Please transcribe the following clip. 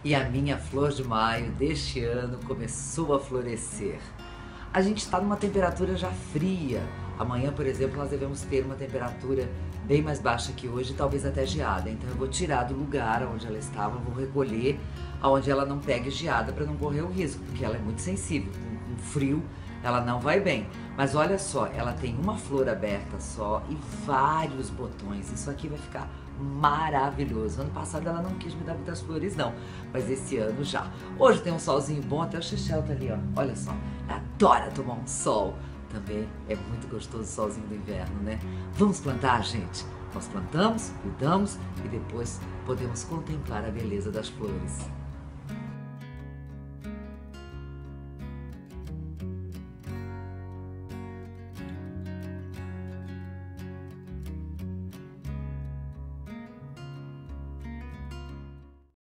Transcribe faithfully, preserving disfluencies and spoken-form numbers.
E a minha flor de maio deste ano começou a florescer. A gente está numa temperatura já fria. Amanhã, por exemplo, nós devemos ter uma temperatura bem mais baixa que hoje, talvez até geada. Então eu vou tirar do lugar onde ela estava, vou recolher aonde ela não pegue geada para não correr o risco, porque ela é muito sensível. Com frio ela não vai bem. Mas olha só, ela tem uma flor aberta só e vários botões. Isso aqui vai ficar maravilhoso. Ano passado ela não quis me dar muitas flores não, mas esse ano já. Hoje tem um solzinho bom, até o Chechel tá ali, ó. Olha só, adora tomar um sol. Também é muito gostoso o solzinho do inverno, né? Vamos plantar, gente? Nós plantamos, cuidamos e depois podemos contemplar a beleza das flores.